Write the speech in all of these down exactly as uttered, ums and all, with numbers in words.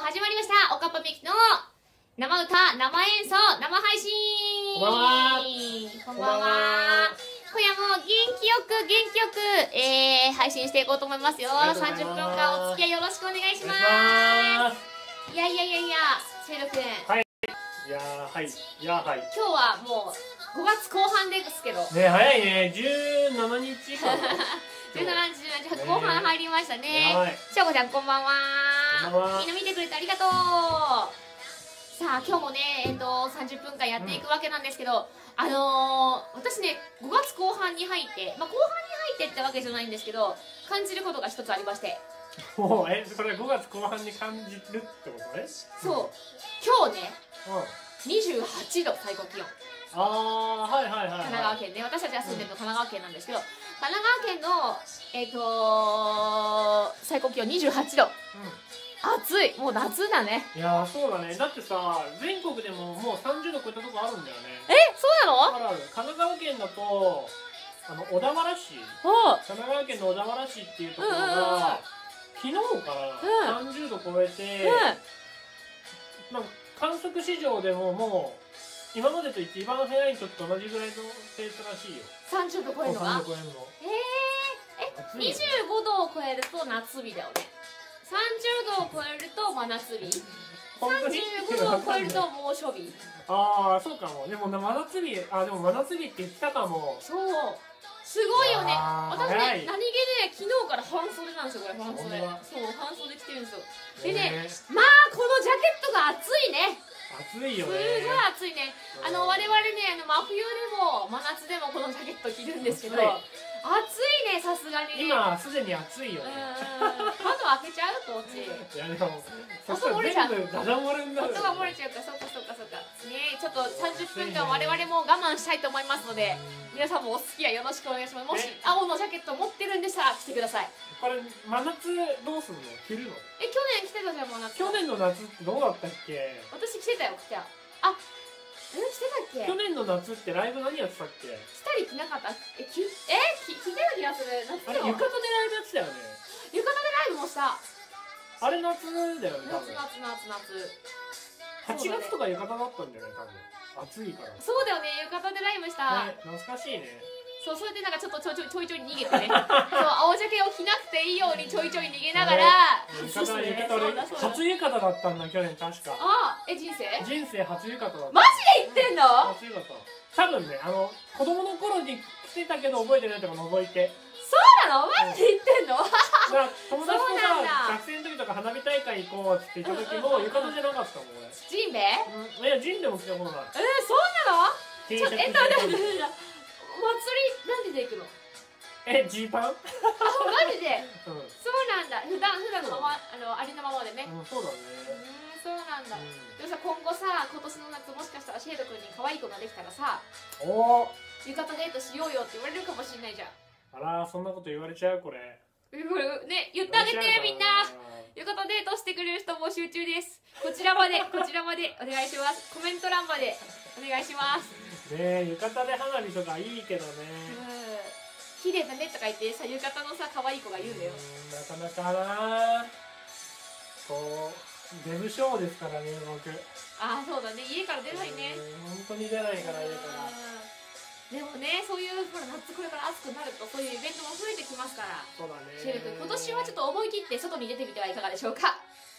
始まりました。おかっぱみきの生歌、生演奏、生配信。 こんばんは。 こんばんは。今夜も元気よく元気よく、えー、配信していこうと思いますよ。さんじゅっぷんかんお付き合いよろしくお願いします。いやいやいやいや、シェイロ君。 はい。いやー、はい。いやー、はい。 今日はもうごがつこう半ですけど。 ね、早いね。じゅうしちにちかな。 じゅうしちにち、じゅうしちにち、後半入りましたね。 はい。 しょうこちゃん、こんばんは。 こんばんは。 みんな見てくれてありがとう。さあ、今日もね、えっと、さんじゅっぷんかんやっていくわけなんですけど、うん、あのー、私ね、ごがつこう半に入って、まあ、後半に入ってってわけじゃないんですけど、感じることが一つありまして。 おえ、それごがつこう半に感じるってことね。 そう。今日ね、 うん、 にじゅうはちど最高気温。 あー、はいはいはい、はい、 神奈川県ね、私たちが住んでるの神奈川県なんですけど、神奈川県の、えっと、最高気温にじゅうはちど。うん、暑い。もう夏だね。 いやー、そうだね。だってさ、全国でももうさんじゅうど超えたとこあるんだよね。 え、そうなの？ あるある。神奈川県だと、あの小田原市、神奈川県の小田原市っていうところが、昨日からさんじゅうど超えて、うん、なんか観測史上でももう今までと一番早い時と同じぐらいのペースらしいよ。 さんじゅうど超えるのが？えー、え、にじゅうごどを超えると夏日だよね。さんじゅうどを超えると真夏日。さんじゅうごどを超えると猛暑日。 ああ、そうかも。でも真夏日、あ、でも真夏日って言ってたかも。 そう。すごいよね。私ね、何気で昨日から半袖なんですよ、これ、半袖。そう、半袖着てるんですよ。でね、まあ、このジャケットが暑いね。 暑いよね。 すごい暑いね。あの、我々ね、あの真冬でも真夏でもこのジャケット着るんですけど、暑いね、さすがにね。 今すでに暑いよね。 窓開けちゃうとち。いやでも、そしたら全部ダダ漏れになる。 音が漏れちゃうから、そうかそうかそうか。ね、ちょっとさんじゅっぷんかん我々も我慢したいと思いますので、皆さんもお付き合いよろしくお願いします。もし青のジャケット持ってるんでしたら着てください。 これ真夏どうするの？着るの？ え、去年着てたじゃん、真夏。 去年の夏ってどうだったっけ？ 私着てたよ、着てた。あ、え、着てたっけ？ 去年の夏ってライブ何やってたっけ？ 着たり着なかった？え、きえ着てた気がする。夏あれ浴衣でライブやってたよね。 浴衣でライブもした。 あれ夏だよね、多分。 夏夏夏夏。 はちがつとか浴衣だったんだよね、多分。暑いから。 そうだよね、浴衣でライブした。 ね、懐かしいね。そう、 それでなんかちょっとちょいちょいちょいちょい逃げてね。そう、青ジャケを着なくていいようにちょいちょい逃げながら。 浴衣、浴衣で初浴衣だったんだ、去年確か。 あ、え、人生？ 人生初浴衣だった。 マジで言ってんの？ 初浴衣。多分ね、あの子供の頃に着てたけど覚えてないとか除いて。 そうなの？マジで言ってんの？ 友達とさ、学生の時とか花火大会行こうって言った時も浴衣じゃなかったもん俺。 ジンベエ？ いや、ジンでも着たことない。 え、そうなの？ちょっと、えっと、祭りなんでで行くの？ え、ジーパン？あ、 マジで？そうなんだ。普段普段のまま、あのありのままでね。 そうだね。 うん、そうなんだ。でもさ、今後さ、今年の夏もしかしたらシェイド君に可愛い子ができたらさ、おお、浴衣デートしようよって言われるかもしれないじゃん。 あら、そんなこと言われちゃうこれ。 ね、言ってあげてみんな。浴衣デートしてくれる人募集中です。こちらまで、こちらまでお願いします。コメント欄までお願いします。 ねえ、浴衣で花火とかいいけどね。 うん、綺麗だねとか言ってさ、浴衣のさ、可愛い子が言うんだよ。 なかなかな。こうデブショーですからね、僕。 ああ、そうだね、家から出ないね。 本当に出ないから家から。 でもね、そういうほら夏これから暑くなるとそういうイベントも増えてきますから。 そうだね。 シェル君、今年はちょっと思い切って外に出てみてはいかがでしょうか。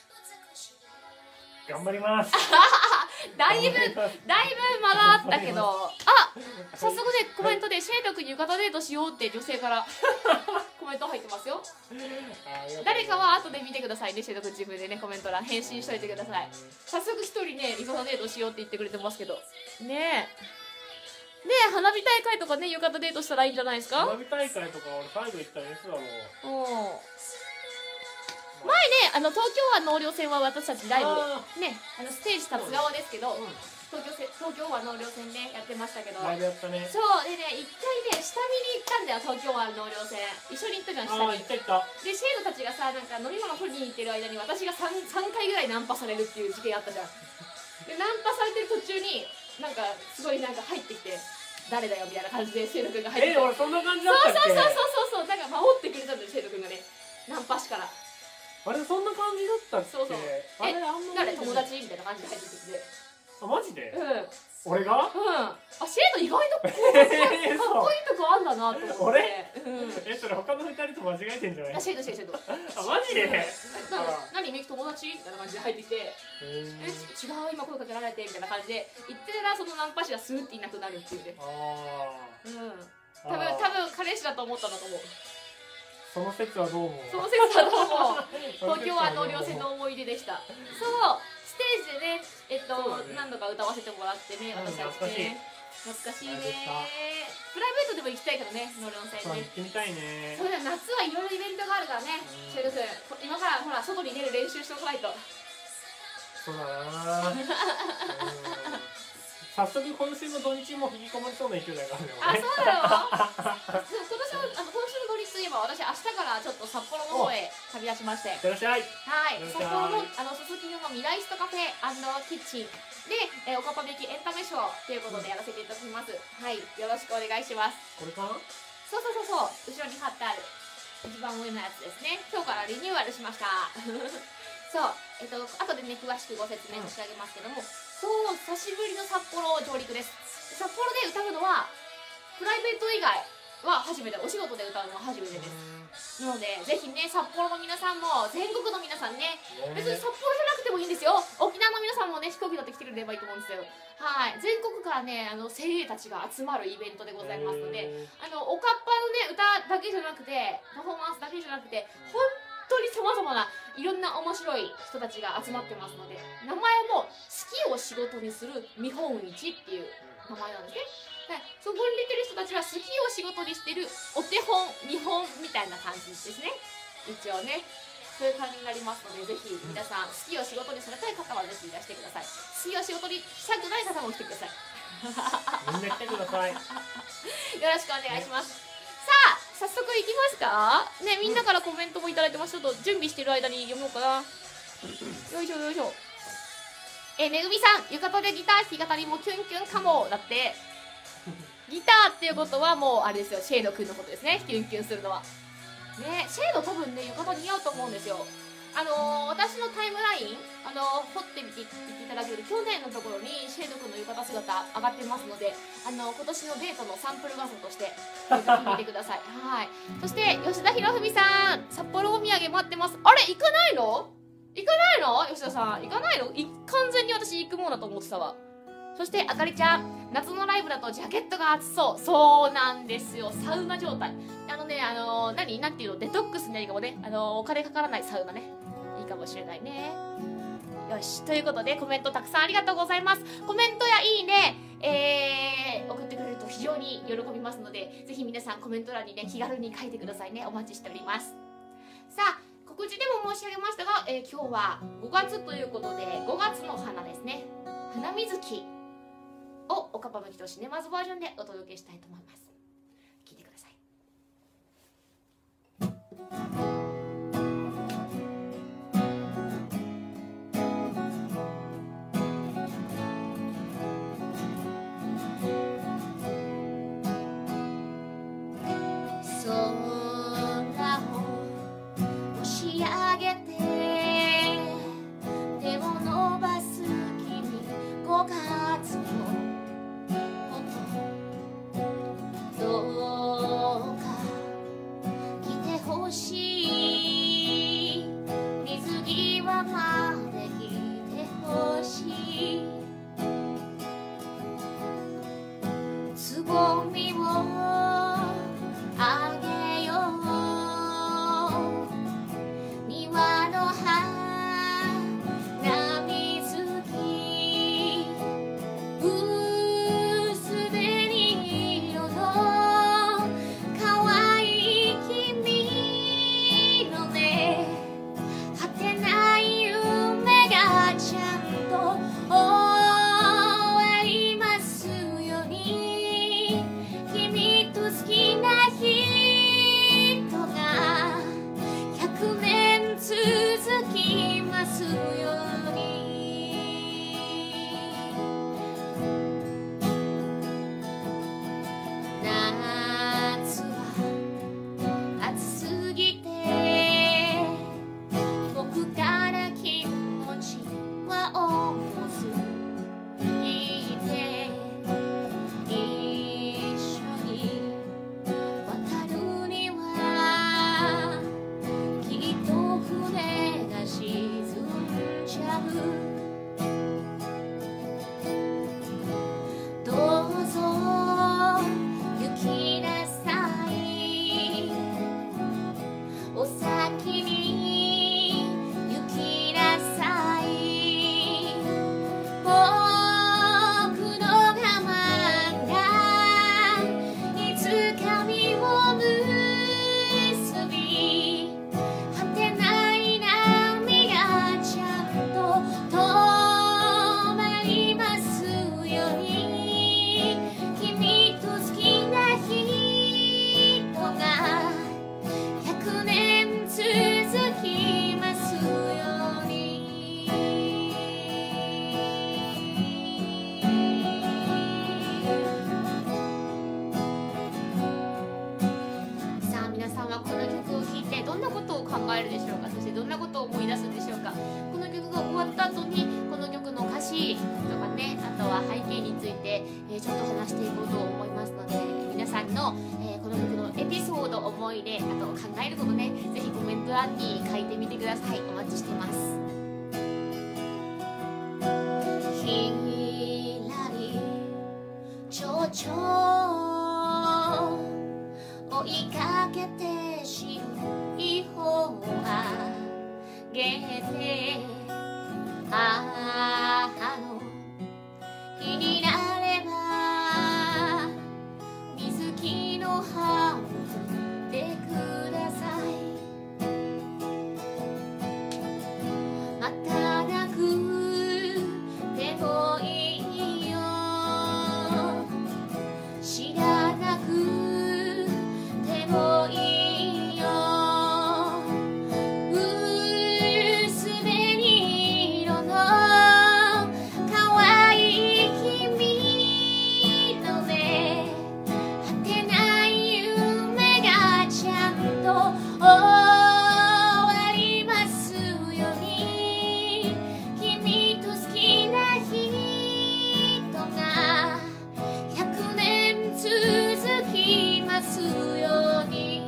頑張ります。 だいぶだいぶ間があったけど、あ、早速ね、コメントでシェイド君に浴衣デートしようって女性からコメント入ってますよ。誰かは後で見てくださいね。シェイド君自分でね、コメント欄返信しといてください。早速一人ね、浴衣デートしようって言ってくれてますけどねえ。ねえ、花火大会とかね、浴衣デートしたらいいんじゃないですか。 花火大会とか俺最後行ったらいつだろう。 前ね、あの東京湾納涼船は私たちライブね、あのステージ立つ側ですけど、うん、東京せ東京湾納涼船ねやってましたけど、 ライブやったね。 そうでね、一回ね下見に行ったんだよ、東京湾納涼船。一緒に行ったじゃん、下に。 ああ、行った行った。 でシェイドたちがさ、なんか飲み物取りに行ってる間に私が 3, 3回ぐらいナンパされるっていう事件あったじゃん。でナンパされてる途中になんかすごいなんか入ってきて、誰だよみたいな感じでシェイド君が入ってきて、 え、俺そんな感じだったっけ。 そうそうそうそうそう、なんか守ってくれたんだよ、シェイド君がね、ナンパ師から。 あれそんな感じだったっけ？ そうそう。 あれあんま誰友達みたいな感じで入ってきて。 あ、マジで？ うん。 俺が？ うん。あ、シェード意外とかっこいいとこあんだなと思って。 俺？うん。え、それ他の二人と間違えてんじゃない？ あ、シェードシェードシェード。 あ、マジで？ 何みゆき友達みたいな感じで入ってきて、え、違う今声かけられてみたいな感じで言ってたらそのナンパ師がスーっていなくなるっていうね。ああ。うん。多分多分彼氏だと思ったんだと思う。 その説はどうも。 その説はどうも。東京は納涼船の思い出でした。そう、ステージでね、えっと、ね、何度か歌わせてもらってね、私たちね。懐かしいね。プライベートでも行きたいからね、納涼船ね。 行ってみたいね。 そうだ、夏はいろいろイベントがあるからね。シェル君、今からほら外に出る練習しておかないと。 そうだな。早速今週の土日も引きこもりそうな勢いだからね。 あ、そうだよ。今年のあの今週の土日といえば、私明日からちょっと札幌の方へ旅立ちまして。 いらっしゃい。 はい。札幌のあのすすきののミライストカフェ&キッチンで、えー、おかっぱべきエンタメショーということでやらせていただきます。はい。よろしくお願いします。 これかな？ そうそうそうそう。後ろに貼ってある一番上のやつですね。今日からリニューアルしました。そう、えっと、後でね、詳しくご説明差し上げますけども、うん、そう、久しぶりの札幌上陸です。札幌で歌うのは、プライベート以外は初めて、お仕事で歌うのは初めてです。なので、ぜひね、札幌の皆さんも、全国の皆さんね、別に札幌じゃなくてもいいんですよ。沖縄の皆さんもね、飛行機乗って来てくれればいいと思うんですよ。はい。全国からね、あの、精鋭たちが集まるイベントでございますので、あの、おかっぱのね、歌だけじゃなくて、パフォーマンスだけじゃなくて、本当に様々ないろんな面白い人たちが集まってますので、名前も好きを仕事にする見本市っていう名前なんですね。でそこに出てる人たちは好きを仕事にしてるお手本見本みたいな感じですね。一応ね、そういう感じになりますので、ぜひ皆さん好きを仕事にされたい方はぜひいらしてください。好きを仕事にしたくない方も来てください。 みんな来てください。よろしくお願いします。さあ、早速いきますかね。みんなからコメントもいただいてます。ちょっと準備してる間に読もうかな。よいしょよいしょ。えめぐみさん、浴衣でギター弾き語りもキュンキュンかもだって。ギターっていうことはもうあれですよ、シェードくんのことですね。キュンキュンするのはね。シェード多分ね、浴衣似合うと思うんですよ。あのー、私のタイムライン、あのー、掘ってみていただける去年のところにシェードくんの浴衣姿上がってますので、あのー、今年のデートのサンプル画像として見てください。はい。そして吉田博文さん、札幌お土産待ってます。あれ行かないの行かないの吉田さん、行かないの？い完全に私行くもんだと思ってたわ。そしてあかりちゃん、夏のライブだとジャケットが暑そう。そうなんですよ、サウナ状態。あのね、あのー、何何ていうの、デトックスになりかもね、あのー、お金かからないサウナね、いいかもしれないね。よし、ということでコメントたくさんありがとうございます。コメントやいいね、えー、送ってくれると非常に喜びますので、ぜひ皆さんコメント欄にね、気軽に書いてくださいね。お待ちしております。さあ、告知でも申し上げましたが、えー、今日はごがつということで、ごがつの花ですね、花水木をおかっぱむきとシネマズバージョンでお届けしたいと思います。聞いてください。果てない夢なことを思い出すんでしょうか。この曲が終わった後にこの曲の歌詞とかね、あとは背景について、えー、ちょっと話していこうと思いますので、皆さんの、えー、この曲のエピソード、思い出、あと考えることね、ぜひコメント欄に書いてみてください。お待ちしてます。ひらりちょちょ追いかけて白い方をあげて、母の日になれば水木の葉を踏んでください。また泣くでもいいよ、知らなくでもいいよ、薄紅色の可愛い君の目、果てない夢がちゃんと終わりますように、君と好きな人がひゃくねん続きますように、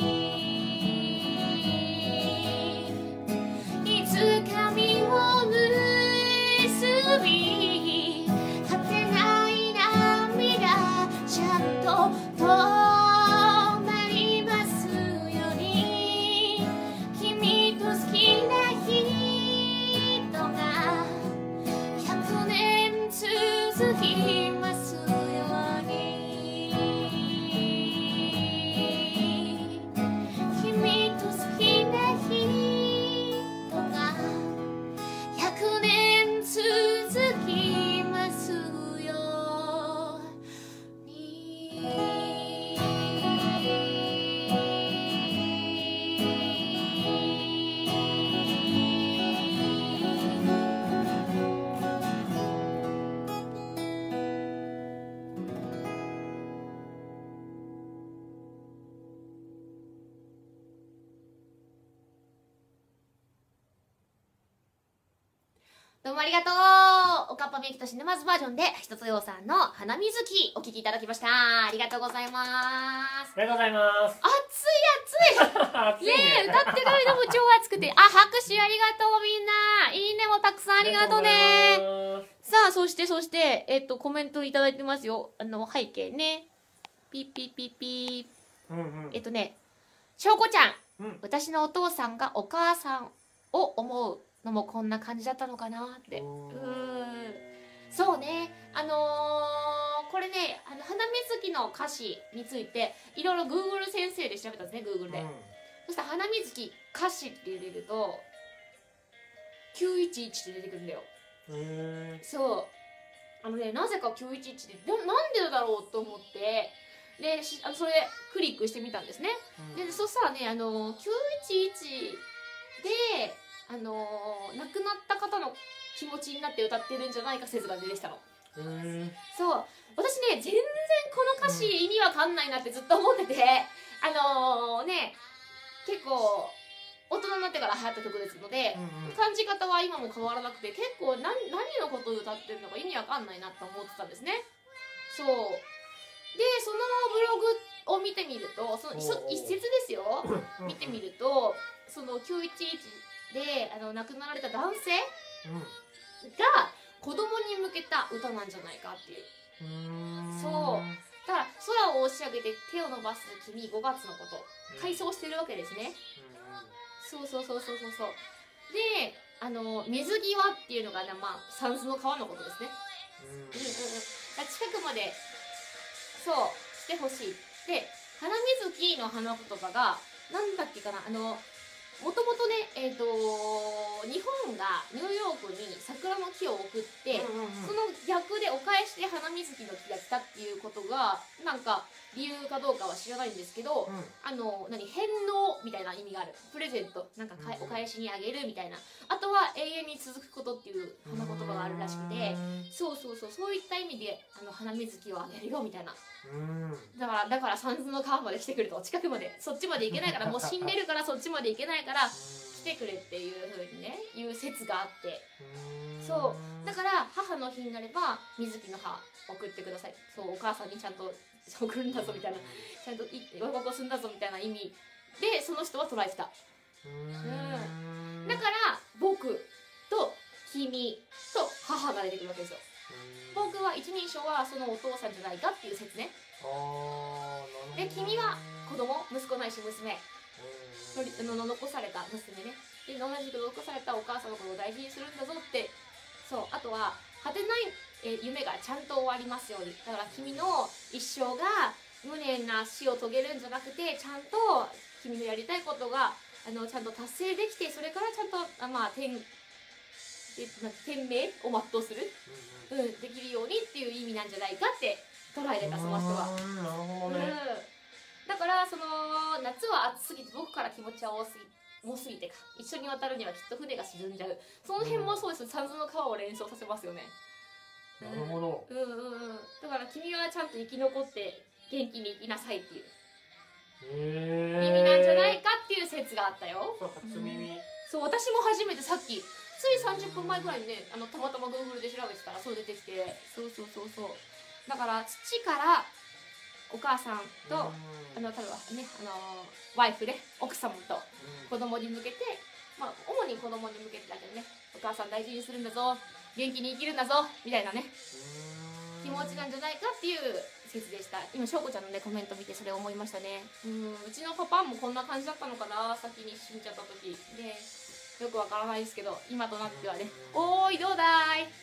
いつか実を結び、果てない涙ちゃんと止まりますように、君と好きな人がひゃくねん続きますように、君と好きな人がひゃくねん続きますように。どうもありがとう。おかっぱみゆきとシネマズバージョンでひとつようさんの花水木お聴きいただきました。ありがとうございます。 ありがとうございます。 熱い熱い暑いねえ、 ね。 歌ってる間も超熱くて、あ、拍手ありがとうみんな。いいねもたくさんありがとうね。さあ、そしてそして、えっと、コメントいただいてますよ。あの、背景ね。ピッピッピッピー。 うんうん。 えっとね、しょうこちゃん。 うん、 私のお父さんがお母さんを思うのもこんな感じだったのかなって。うーん。そうね。あのー、これね、あの、花水木の歌詞について、いろいろ Google 先生で調べたんですね、Google で。うん、そしたら花水木歌詞って入れると、きゅういちいちって出てくるんだよ。へー。そう。あのね、なぜかきゅういちいちで、でなんでだろうと思って、で、あのそれクリックしてみたんですね。うん、で、そしたらね、あの、きゅういちいちで、あのー、亡くなった方の気持ちになって歌ってるんじゃないか説が出てきたの。へー。そう。私ね、全然この歌詞意味わかんないなってずっと思ってて、あのー、ね、結構、大人になってから流行った曲ですので、うんうん、感じ方は今も変わらなくて、結構何、何のことを歌ってるのか意味わかんないなって思ってたんですね。そう。で、そのブログを見てみると、その一節ですよ。見てみると、そのきゅういちいちであの亡くなられた男性が子供に向けた歌なんじゃないかっていう。うそう。だから空を押し上げて手を伸ばす君ごがつのこと。回想してるわけですね。そうそうそうそうそうそう。で、あの水際っていうのが、ね、まあ三途の川のことですね。うんうんうん。近くまでそうしてほしい。で、花水木の花言葉がなんだっけかな、あのもともとね、えーと日本がニューヨークに桜の木を送って、うんうんうん、その逆でお返しで花水木の木が来たっていうことがなんか理由かどうかは知らないんですけど、うん、あの何返納みたいな意味がある。プレゼントなんかか、うんうん、お返しにあげるみたいな。あとは永遠に続くことっていう花言葉があるらしくて、そうそうそうそういった意味であの花水木をあげるよみたいな。だからだから三途の川まで来てくると、近くまでそっちまで行けないからもう死んでるからそっちまで行けないから来てくれっていうふうにねいう説があって、そうだから母の日になれば水木の葉送ってください、そうお母さんにちゃんと送るんだぞみたいな、ちゃんと報告するんだぞみたいな意味でその人は捉えてた。うん、だから僕と君と母が出てくるわけですよ。僕は一人称はそのお父さんじゃないかっていう説ね。で君は子供、息子ないし娘のの残された娘ね、で同じく残されたお母さんのことを大事にするんだぞって。そうあとは果てないえ夢がちゃんと終わりますように、だから君の一生が無念な死を遂げるんじゃなくて、ちゃんと君のやりたいことがあのちゃんと達成できて、それからちゃんとあ、まあ、天天命を全うする、うんうん、できるようにっていう意味なんじゃないかって捉えてた、その人は。なるほどね、うん、だからその夏は暑すぎて僕から気持ちは多すぎ多すぎてか一緒に渡るにはきっと船が沈んじゃう、その辺もそうです、三途の川を連想させますよね。 なるほど、 うんうんうん、だから君はちゃんと生き残って元気に生きなさいっていう意味なんじゃないかっていう説があったよ。 そう初耳、うん、 そう私も初めてさっきついさんじゅっぷんまえくらいにね、あのたまたま Google で調べてたらそう出てきて、そうそうそうそう、だから父からお母さんと、あの例えばね、あのワイフで奥様と子供に向けて、まあ主に子供に向けてだけどね、お母さん大事にするんだぞ、元気に生きるんだぞみたいなね気持ちなんじゃないかっていう説でした。今翔子ちゃんのねコメント見てそれ思いましたね。うん、うちのパパもこんな感じだったのかな、先に死んじゃった時で、よくわからないですけど今となってはね、おーいどうだい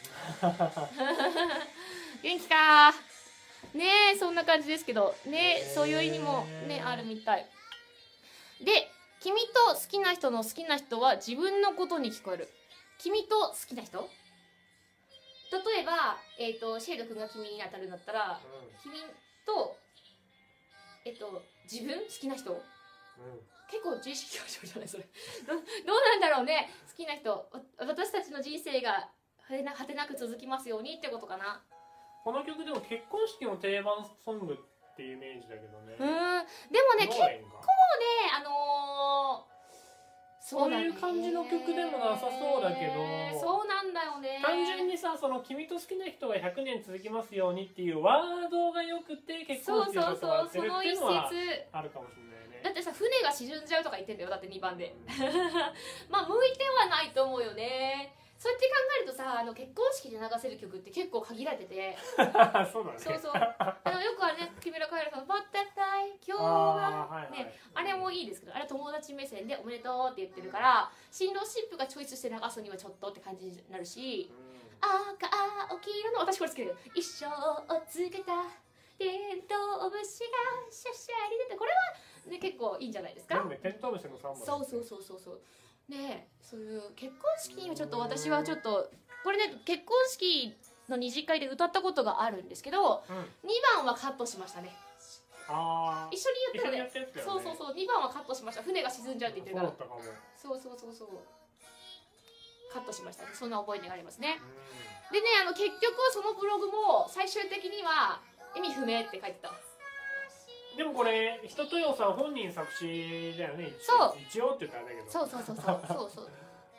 元気かねえ、そんな感じですけどね、そういう意味もねあるみたいで、君と好きな人の好きな人は自分のことに聞こえる。君と好きな人、例えば、えー、とシェイド君が君に当たるんだったら、うん、君と、えっと、自分好きな人、うん、結構自意識過剰じゃないそれど, どうなんだろうね、好きな人、私たちの人生が果てな果てなく続きますようにってことかな。 この曲でも結婚式の定番ソングっていうイメージだけどね。 うん、でもね結構ねあのーそういう感じの曲でもなさそうだけど、 そうなんだよね。 単純にさ、その君と好きな人がひゃくねん続きますようにっていうワードがよくて結婚式のことをやってるっていうのはあるかもしれないね。 だってさ、船が沈んじゃうとか言ってんだよ、だってにばんでまあ向いてはないと思うよね。そうやって考えるとさ、あの結婚式で流せる曲って結構限られててそうだね。 そうそう、あのよくあれね、木村カエラさんの「バッタタイ今日は」あ、はいはい、ね、あれもいいですけど、あれ友達目線で「おめでとう」って言ってるから、新郎新婦がチョイスして流すにはちょっとって感じになるし、うん、赤青黄色の、私これ好きだけど「一生をつけたテントウムシがシャシャリ出て」これは、ね、結構いいんじゃないですか。 ね、テントウムシのさんばん、 そうそうそうそうそうね、そういう結婚式にはちょっと私はちょっとこれね、結婚式の二次会で歌ったことがあるんですけど、うん、にばんはカットしましたね。あ、一緒に言ったら ね, ねそうそうそう、にばんはカットしました。船が沈んじゃうって言ってるから、そうそうそうそうカットしましたね。そんな思い出がありますね。でね、あの結局そのブログも最終的には意味不明って書いてた。 でもこれ一青さん本人作詞だよね。 そう一応って言ったらあれだけど、 そうそうそうそうそうそう、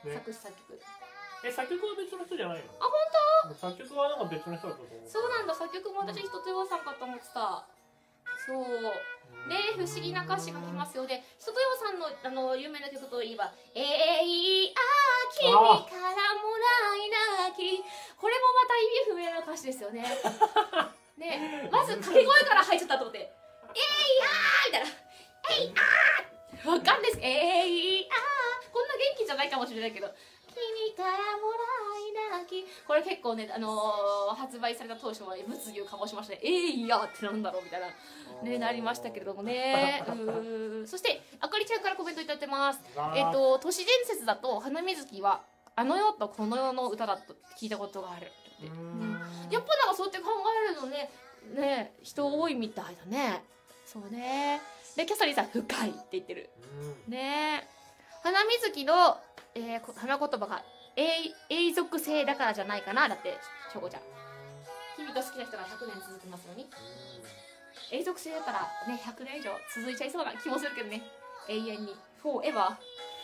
ね、作詞作曲、え、 作曲は別の人じゃないの？ あ、本当？ 作曲はなんか別の人だったと思う。 そうなんだ、作曲も私一青さんかと思ってた。そうね、不思議な歌詞書きますよね。一青さんのあの有名な曲といえば「えいあ君からもらい泣き」、これもまた意味不明な歌詞ですよねね、まず掛け声から入っちゃったと思って「えいあー」みたいな「えいあー」わかんないです。「えいあー」こんな元気じゃないかもしれないけど「君からもらい泣き」、これ結構ね、あのー、発売された当初は物議を醸しましたね。「えいや」ってなんだろうみたいなね、なりましたけれどもね。うー、そしてあかりちゃんからコメントいただいてます。えっと都市伝説だと花水木はあの世とこの世の歌だと聞いたことがあるって、うん、やっぱなんかそうやって考えるのね、ね、人多いみたいだね。そうね。でキャサリンさん深いって言ってるね。花水木の、えー、花言葉が永続性だからじゃないかな。だってしょうこちゃん、君と好きな人がひゃくねん続きますのに、永続性だからね、ひゃくねん以上続いちゃいそうな気もするけどね。永遠にフォーエバー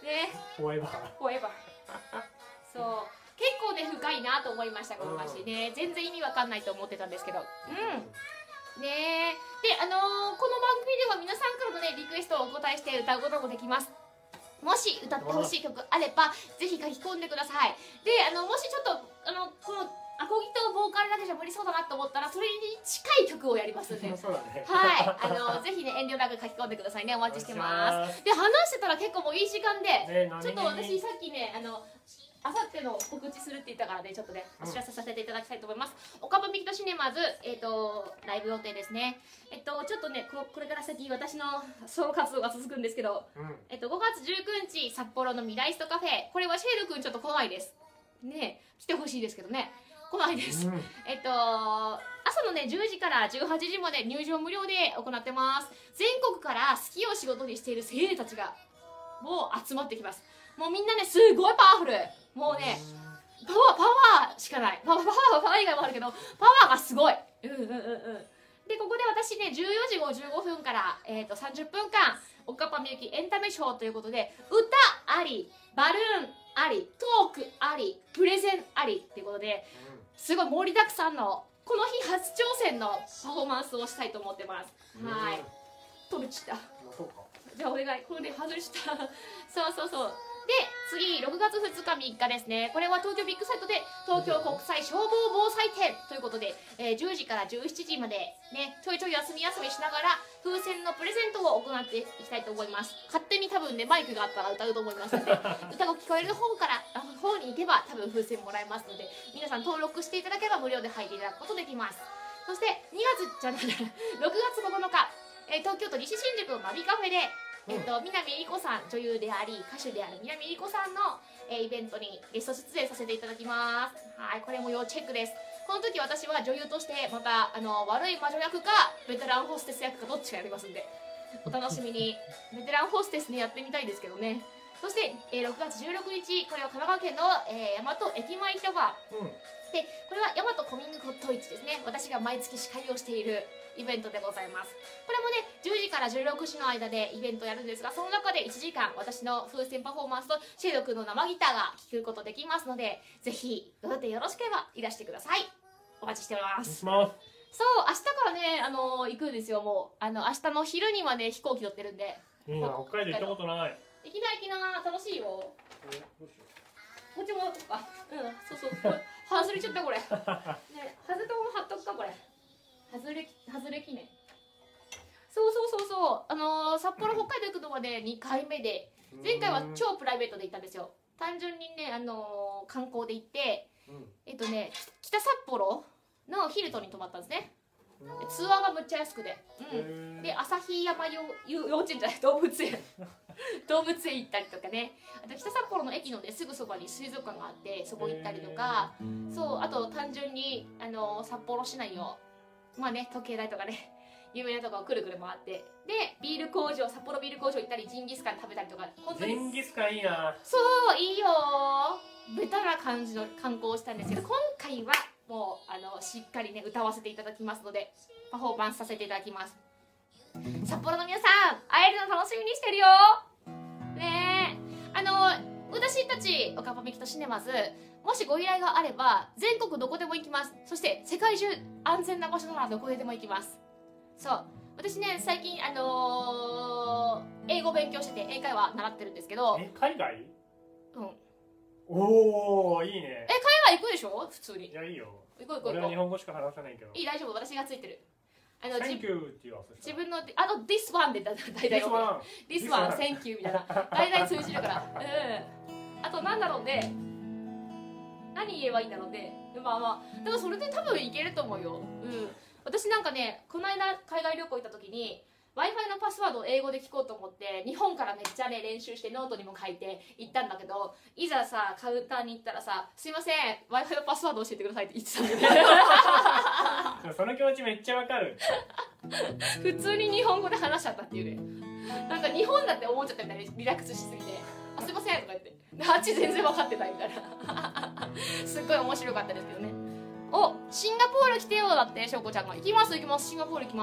ね、 フォーエバーフォーエバー。そう結構ね深いなと思いました、この歌詞ね。全然意味わかんないと思ってたんですけど、うんね。であのー、この番組では皆さんからのねリクエストをお答えして歌うこともできます。もし歌ってほしい曲あればぜひ書き込んでください。であのもしちょっとあのこのアコギとボーカルだけじゃ無理そうだなと思ったらそれに近い曲をやりますんでそうだね、 はいあのぜひね遠慮なく書き込んでくださいね。お待ちしてます。で話してたら結構もういい時間で、ね、ちょっと私さっきねあのあさっての告知するって言ったからね、ちょっとねお知らせさせていただきたいと思います。オカバミキトシネマズ、えっ、ー、とライブ予定ですね。えっとちょっとね こ, これから先私のソロ活動が続くんですけど、うん、えっとごがつじゅうくにち札幌のミライストカフェ、これはシェール君ちょっと来ないですね。来てほしいですけどね、来ないです、うん、えっと朝のねじゅうじからじゅうはちじまで入場無料で行ってます。全国から好きを仕事にしている精鋭たちがもう集まってきます。もうみんなねすごいパワフル、もうねパワーパワーしかない、パワーパワーパワー以外もあるけどパワーがすごい。うんうんうんうん。でここで私ねじゅうよじごじゅうごふんから、えー、とさんじゅっぷんかんおかっぱみゆきエンタメショーということで歌ありバルーンありトークありプレゼンありっていうことですごい盛りだくさんのこの日初挑戦のパフォーマンスをしたいと思ってます。はい、飛び散った。じゃあお願い、これで外した。そうそうそう。で次ろくがつふつかみっかですね。これは東京ビッグサイトで東京国際消防防災展ということで、えー、じゅうじからじゅうしちじまでねちょいちょい休み休みしながら風船のプレゼントを行っていきたいと思います。勝手に多分ねマイクがあったら歌うと思いますので歌が聞こえる方から方に行けば多分風船もらえますので、皆さん登録していただければ無料で入っていただくことできます。そしてにがつじゃないろくがつここのか、えー、東京都西新宿のマビカフェでえっと、南えりこさん、女優であり歌手である南えりこさんの、えー、イベントにゲスト出演させていただきます。はい、これも要チェックです。この時私は女優としてまたあの悪い魔女役かベテランホステス役かどっちかやりますんでお楽しみに。ベテランホステスねやってみたいですけどね。そして、えー、ろくがつじゅうろくにち、これは神奈川県の、えー、大和駅前広場、うん、でこれは大和コミング骨董市ですね。私が毎月司会をしているイベントでございます。これもねじゅうじからじゅうろくじの間でイベントをやるんですが、その中でいちじかん私の風船パフォーマンスとシェード君の生ギターが聴くことできますので、ぜひよろしければいらしてください。お待ちしております。そう明日からねあのー、行くんですよ。もうあの明日の昼にはね飛行機乗ってるんで。 いいな、北海道行ったことない。 行きな行きな、楽しいよ。こっちもあうんそうそう外れちゃったこれね、外れたもの貼っとくかこれ。外れ外れ記念。そうそうそうそう、あのー、札幌北海道行くのはねにかいめで、前回は超プライベートで行ったんですよ。単純にねあのー、観光で行って、うん、えっとね北札幌のヒルトンに泊まったんですね。ツアーがむっちゃ安くで、うん、で旭山幼幼稚園じゃない動物園動物園行ったりとかね、あと北札幌の駅のねすぐそばに水族館があってそこ行ったりとか、そうあと単純にあのー、札幌市内をまあね時計台とかね有名なとこをくるくる回って、でビール工場札幌ビール工場行ったりジンギスカン食べたりとか、本当にジンギスカンいいな。 そういいよー、ベタな感じの観光をしたんですけど、今回はもうあのしっかりね歌わせていただきますのでパフォーマンスさせていただきます。札幌の皆さん会えるの楽しみにしてるよね。えあの私たちおかっぱみきとシネマズ、もしご依頼があれば全国どこでも行きます。そして世界中安全な場所ならどこへでも行きます。そう私ね最近あのー、英語勉強してて英会話習ってるんですけど。 え海外？ うん。 おーいいね。 え海外行くでしょ普通に。 いやいいよ。 行こう行こう行こう。 俺は日本語しか話さないけど。 いい大丈夫、私がついてる。あの Thank you って言わせ。 自分のあと this one でだ大体 This one This one Thank you みたいな大体通じるから。うんあとなんだろうね、何言えばいいんだろうね。まあまあだからそれで多分いけると思うよ。うん私なんかねこの間海外旅行行った時に Wi-Fi のパスワードを英語で聞こうと思って日本からめっちゃね練習してノートにも書いて行ったんだけど、いざさカウンターに行ったらさ「すいません Wi-Fi のパスワード教えてください」って言ってたんでねその気持ちめっちゃわかる普通に日本語で話しちゃったっていうね。なんか日本だって思っちゃったみたいにリラックスしすぎて「あすいません」とか言ってあっち全然分かってないみたいなすっごい面白かったですけどね。おシンガポール来てよだってしょうこちゃんが。行きます行きますシンガポール行きます。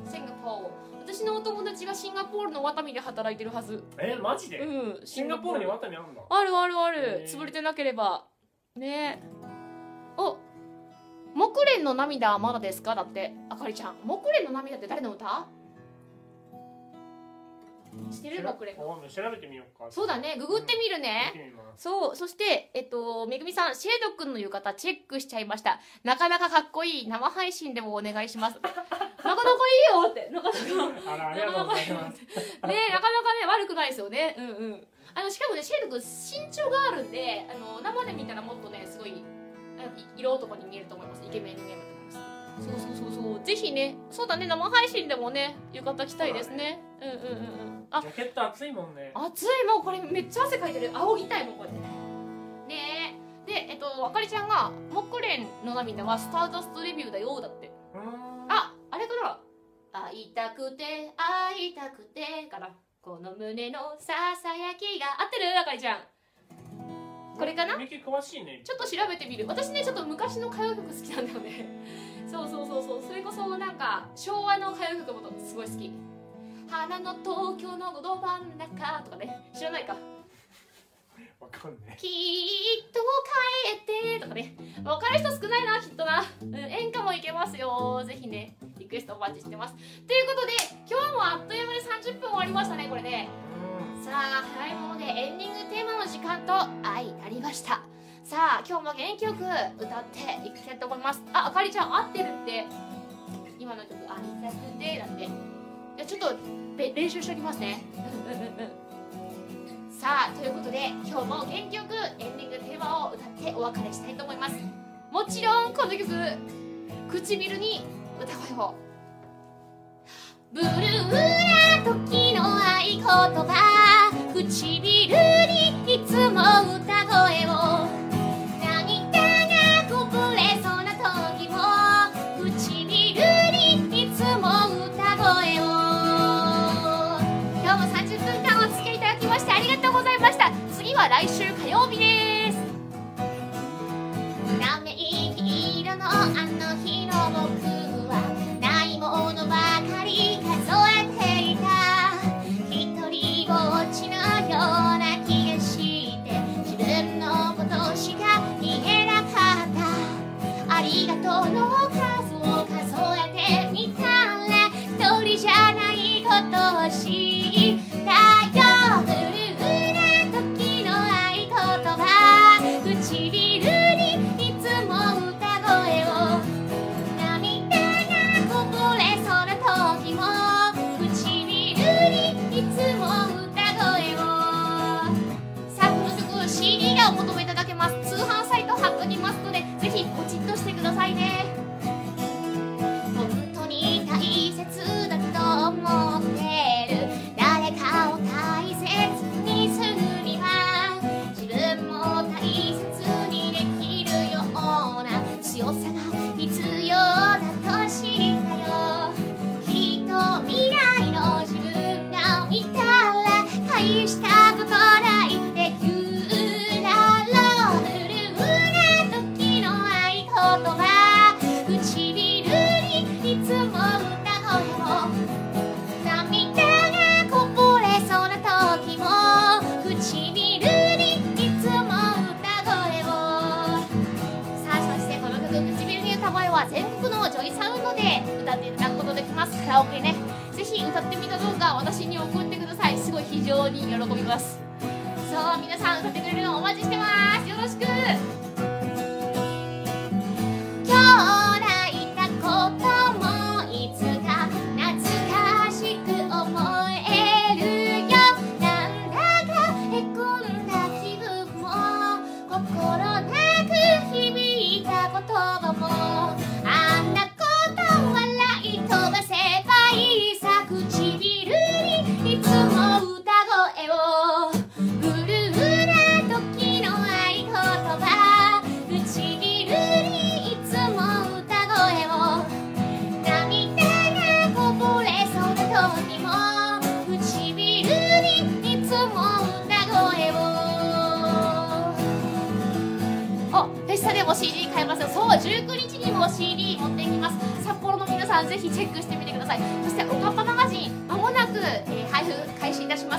シンガポール。私のお友達がシンガポールのワタミで働いてるはず。 え、マジで？ うん。 シンガポールにワタミあるんだ。 あるあるある。潰れてなければ。ねえ。お、木蓮の涙はまだですか？だって、あかりちゃん。木蓮の涙って誰の歌？してる？木蓮。 調べてみようか。 そうだね、ググってみるね。そう、そして、えっと、めぐみさん、シェードくんの浴衣チェックしちゃいました。なかなかかっこいい。生配信でもお願いします。なかなかいいよって。なかなか。 あら、ありがとうございます。 ね、なかなかね、悪くないですよね。うんうん。あの、しかもね、シェードくん身長があるんで、あの、生で見たらもっとね、すごい、色男に見えると思います。イケメンに見えると思います。そうそうそうそう。ぜひね、そうだね、生配信でもね、浴衣着たいですね。うんうんうんうん。 あ、ジャケット暑いもんね。 暑い、もうこれめっちゃ汗かいてる。仰ぎたいもん、こうやって。ねえ。で、えっと、あかりちゃんが、木蓮の涙はスターダストレビューだよ、だって。あ、あれかな。会いたくて、会いたくて、から、この胸のささやきが。合ってる？あかりちゃん。これかな？ 詳しいね。 ちょっと調べてみる。私ね、ちょっと昔の歌謡曲好きなんだよね。そうそうそうそう。それこそなんか、昭和の歌謡曲もすごい好き。花の東京のど真ん中とかね。知らないか。 わかんね。 きっと帰ってとかね。わかる人少ないな、きっとな。うん、演歌もいけますよ。ぜひね、リクエストお待ちしてます。ということで、今日もあっという間にさんじゅっぷん終わりましたね、これね。さあ、早いものでエンディングテーマの時間と相なりました。さあ、今日も元気よく歌っていきたいと思います。あ、あかりちゃん合ってるって。今の曲、あいたくてだって。じゃあちょっと練習しておきますね。さあ、ということで今日も元気よくエンディングテーマを歌ってお別れしたいと思います。もちろんこの曲、唇に歌声を。ブルーな時の合言葉、唇にいつも歌声を。涙がこぼれそうな時も唇にいつも歌声を。今日もさんじゅっぷんかんお付き合いいただきましてありがとうございました。次は来週火曜日です。ラメ色のあの日の僕はないものばかり数えていた。一人ぼっちのような気がして自分のことしか見えなかった。ありがとうの数を数えてみたら一人じゃないことを知ったよ。ブルーな時の合言葉、唇にいつも歌声を。涙がこぼれそうな時も唇にいつも歌声を。さあ、この曲 シーディー がお求めいただけます。通販サイト貼っときますのでぜひポチッとしてくださいね。本当に大切だと思ってる誰かを大切にするには自分も大切にできるような強さが必要だと知ったよ。きっと未来の自分が見たら大したことないって言うだろう。ブルーな時の合言葉、唇にいつも歌声を。涙がこぼれそうな時も唇にいつも歌声を。さあ、そしてこの曲唇に歌声は全国のジョイサウンドで歌っていただくことできます。カラオケね、ぜひ歌ってみた動画私に送ってください。すごい非常に喜びます。そう、皆さん歌ってくれるのをお待ちしてます。よろしく。今日泣いたこともいつか懐かしく思えるよ。なんだかへこんだ気分も心なく響いた言葉もあんなこと笑い飛ばせばいいさ。唇にいつも歌声を。ブルーな時の合言葉、 も シーディー 買えますよ。そう、じゅうくにちにも シーディー 持っていきます。札幌の皆さんぜひチェックしてみてください。そしておかっぱマガジンまもなく、えー配布開始いたします。